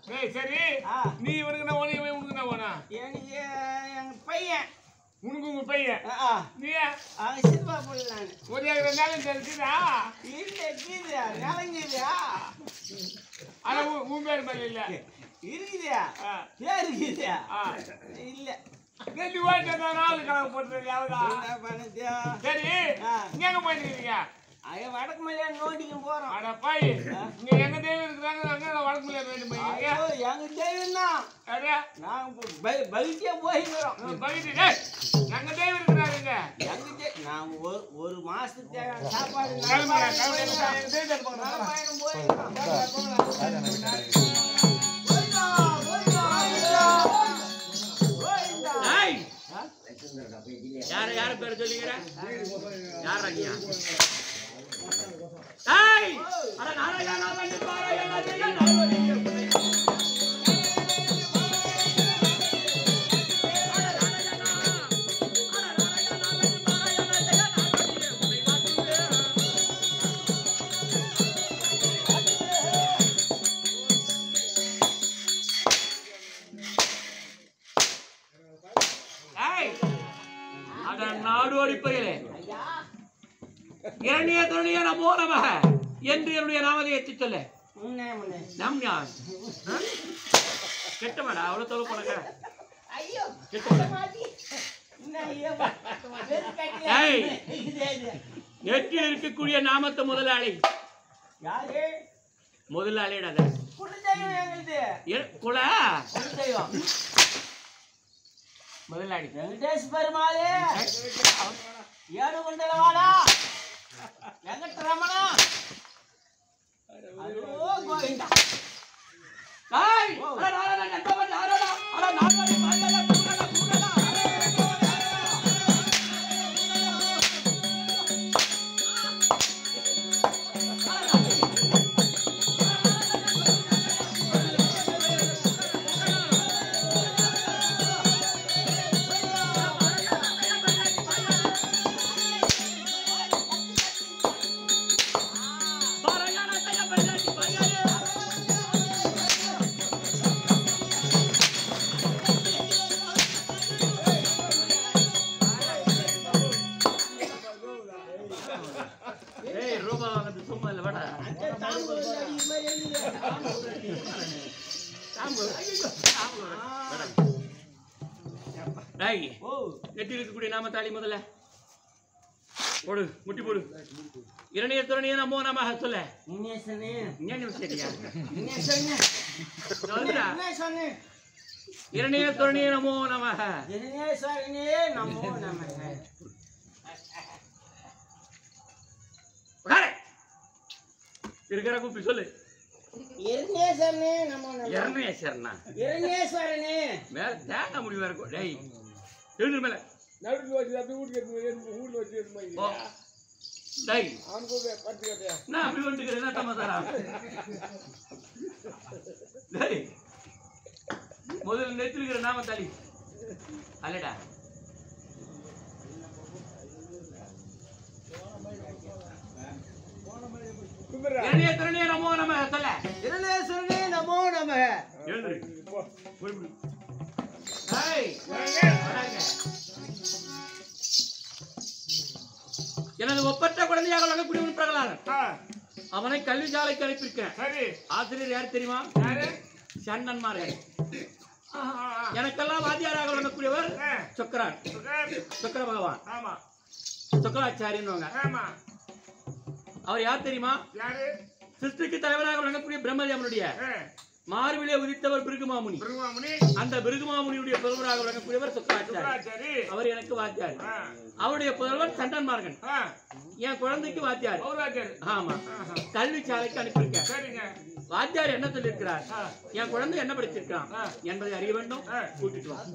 சரி நீ இவனுக்கு நான் உனக்கு உனக்கு நான் போனா எனக்கு எங்க பையன் உனக்கு உங்க பையன் நீ அவன் சிறுவா போடலான்னு ஒரு ஏக்கர் நிலம் தெரிஞ்சுதா இல்லை கீதா நிலங்குதா ஆனா உன் பேர் மேல இல்ல இருக்குதா பேர் இருக்குதா இல்ல ரெண்டு வாட்டி நாலு கணக்கு போட்டுறது சரி நீங்க எங்க போயிட்டு இருக்கீங்க வடக்கு மலையா நோண்டிக்கும் போறோம் அட பாய் இங்க எங்க தெய்வம் இருக்கிறாங்க அங்க வடக்கு மலையா வேண்டி போயிருக்கீங்க எங்க தெய்வம் தான் நாங்க பகிட்டியா போயிருக்கிறோம் பகிட்டு எங்க தெய்வம் இருக்கிறாருங்க எங்க நாங்க ஒரு மாசத்துக்கு தேவையான சாப்பாடு யாரு பேர் சொல்லிக்கிற யார் நாடோடி பயிலே இரணிய துணிய நமோ நமக என்று என்னுடைய நாமத்தை எத்தி சொல்ல கெட்டமாடா அவ்வளவு தொலை போனங்க நெற்றில் இருக்கக்கூடிய நாமத்தை முதலாளி முதலாளிடாத குல முதலாளி வெங்கடேஷ் பெருமாளே ஏடு குண்டலவாடா வெங்கட்ரமணா ஐயோ கோவிந்தா ஏய் அட நண்பன் யாரடா அட நாடோடி மாயல கூடடா கூடடா நெற்றில் இருக்கக்கூடிய நாமத்தாளி முதல்ல போடு முட்டி போடு இரணிய துரணிய நமோ நமக சொல்ல இரணிய துரணிய நமோ நமக இருக்கிற கூப்பி சொல்லு மேல தேங்க முடிவா இருக்கும் டேய் எழுந்து மேல நடுவில் வச்சு அப்படி வீட்டுக்கு வச்சு டேய் அவனுக்கு பட்டு கேட்டியா நான் அப்படி வந்துக்கிறேன் என்ன தமாசாரா டேய் முதல்ல நெத்திருக்கிற நாம தாலி அல்லடா இரணிய துரணிய நமோ நமக சொல்ல இரணிய நமோ நமக எழுந்து எனது ஒப்பற்ற குழந்தையாக வழங்கக்கூடிய பிரகலாதன் அவனை கல்வி சாலைக்கு அனுப்பியிருக்கேன் ஆசிரியர் யார் தெரியுமா சன்னன்மார்கள் எனக்கெல்லாம் வாத்தியாராக வழங்கக்கூடியவர் சொக்கரான் சொக்கர பகவான் சொக்கராச்சாரியன் அவர் யார் தெரியுமா சிருஷ்டிக்கு தலைவராக வழங்கக்கூடிய பிரம்மதேவனுடைய மார்பிலே உதித்தவர் பிருகுமாமுனி அந்த பிருகுமாமுனியுடைய புதல்வராக வழங்கக்கூடியவர் சொக்கராச்சாரி அவர் எனக்கு வாத்தியார் அவருடைய புதல்வர் சண்டன்மார்கன் என் குழந்தைக்கு வாத்தியார் ஆமா கல்வி சாலைக்கு அனுப்பியிருக்கேன் வாத்தியார் என்ன சொல்லியிருக்கிறார் என் குழந்தை என்ன படிச்சிருக்கான் என்பதை அறிய வேண்டும் கூட்டிட்டு வா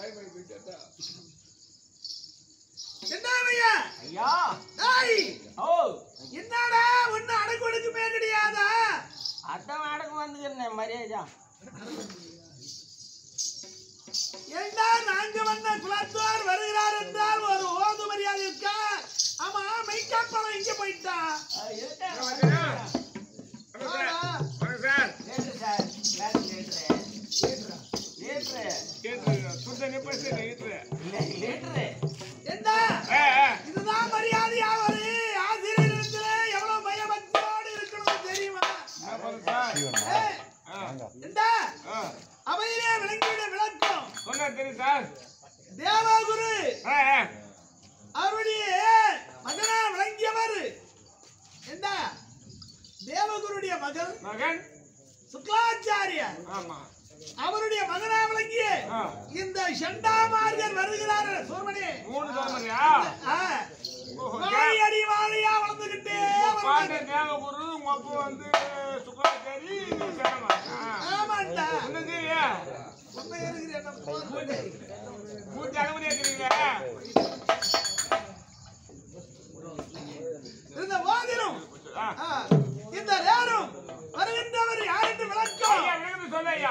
என்ன ஐயா ஐயா டேய் ஓ என்னடா ஒண்ணு அடக்குடுக்குமே கிடையாதா அதான் அடக்கு வந்துக்கிறேன் மரியாதா ஏண்டா நாங்க வந்த குலத்தார் வருகிறார் என்றால் ஒரு ஓது மரியாதை இருக்கா ஆமா மைக்காப்பவன் இங்க போயிட்டா இதுதான் மரியாதையா ஒரு ஆசிரியரிடத்துல எவ்வளவு பயபக்தியோடு இருக்கணும் தெரியுமா அவையிலே விளங்கிட விளக்கம் தேவகுரு அவருடைய மகனா விளங்கியவர் என்ன தேவகுருடைய மகன் சுக்லாச்சாரியர் அவருடைய மகனா விளங்கிய இந்த சண்டாமாரியர் வருகிறார் சோமனே அடி வாழையா வளர்ந்துகிட்டே தேவகுரு மொப்ப வந்து சுக்லாச்சாரி ஆமாண்டா மூச்சு அனுமதி இருக்கிறீங்களா இருந்த போதிலும் இந்த நேரம் வருகின்றவர் யார் என்று விளக்கம் சொல்லையா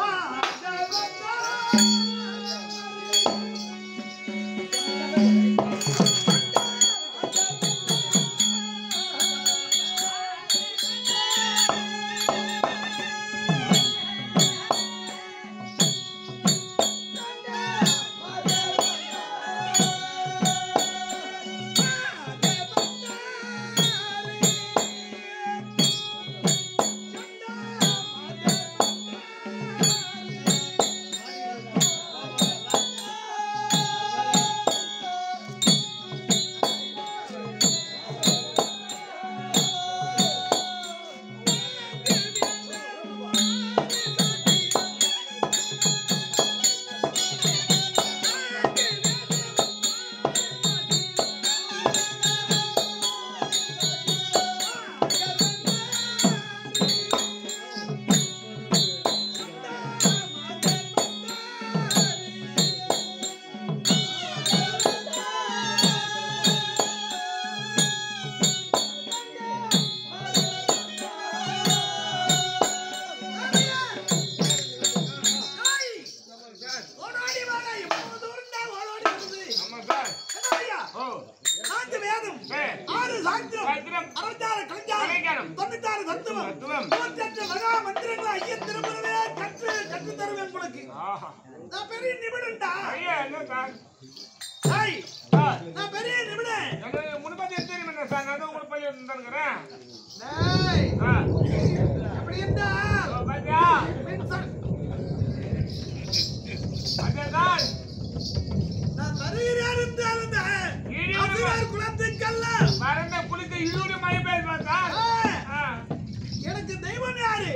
எனக்கு தெய்வம் யாரு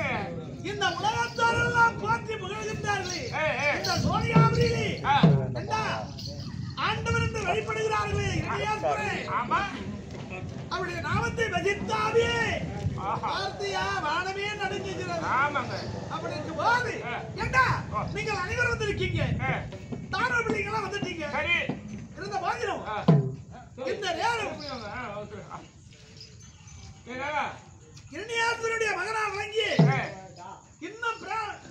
இந்த உலகத்தாரெல்லாம் போற்றி புகழ்கின்றார்களே இந்த சோனியாபுரியிலே என்ன ஆண்டவர் என்று வழிபடுகிறார்களே அவருடைய நாமத்தை வகித்தாவே பார்த்தியா வானமே நடுங்குகிறது அப்படி இருக்கும் போது என்ன நீங்கள் அனைவரும் வந்திருக்கீங்க தானோ பிள்ளைங்களா வந்துட்டீங்க இருந்த போதிலும் இந்த நேரம் இரணியாசுரனுடைய மகனா வழங்கி இன்னும்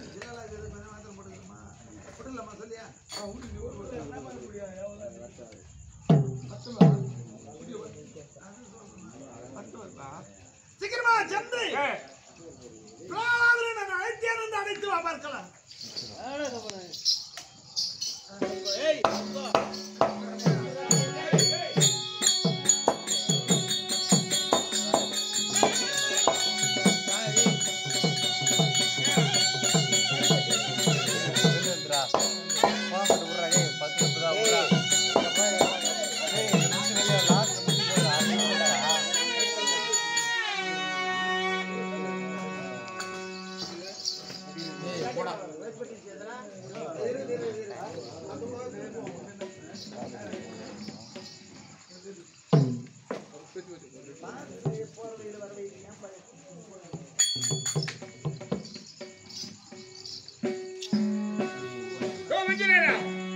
சீக்கிரமா சென்று அழைத்தேன் என்று அழைத்து பார்க்கலாம். Go, Vijayana!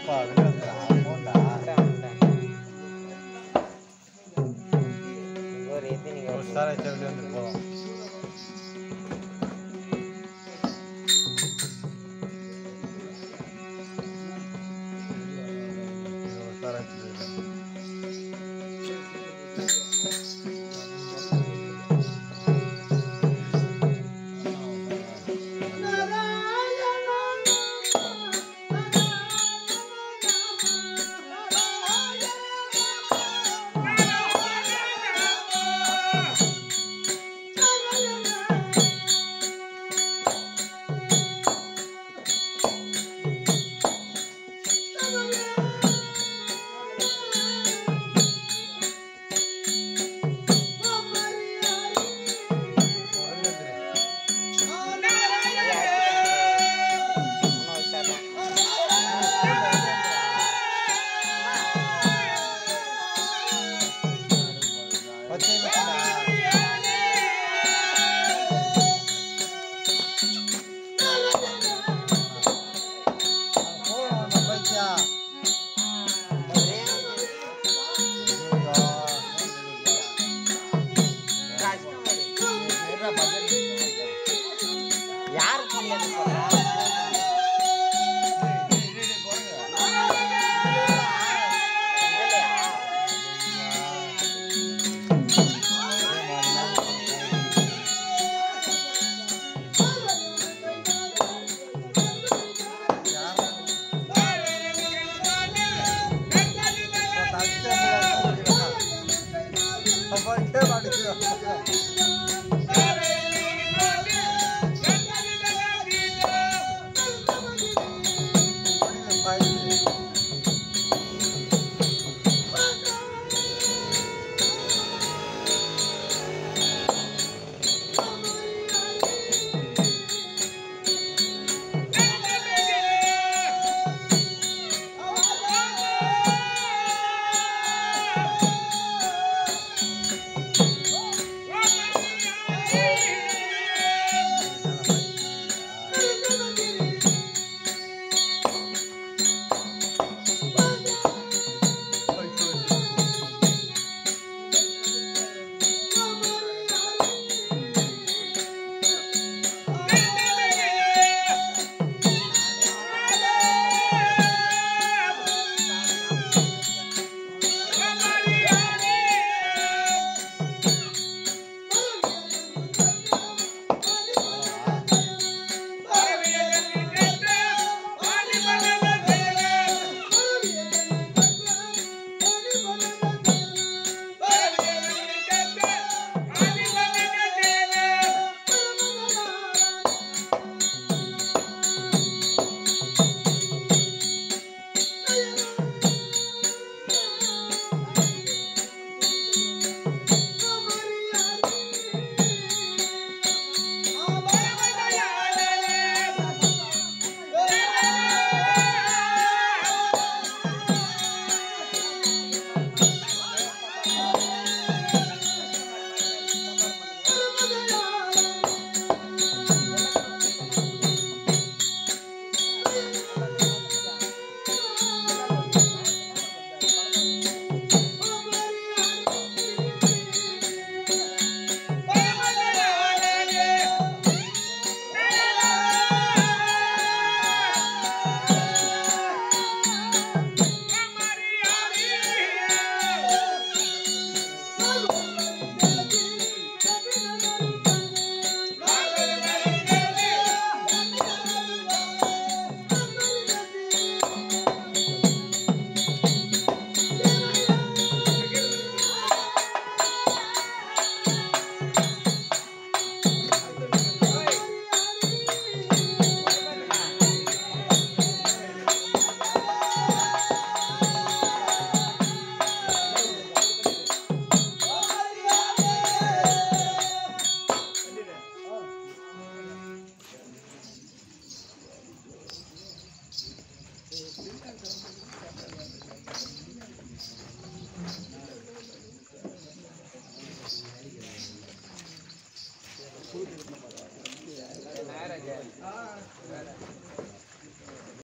Thank you.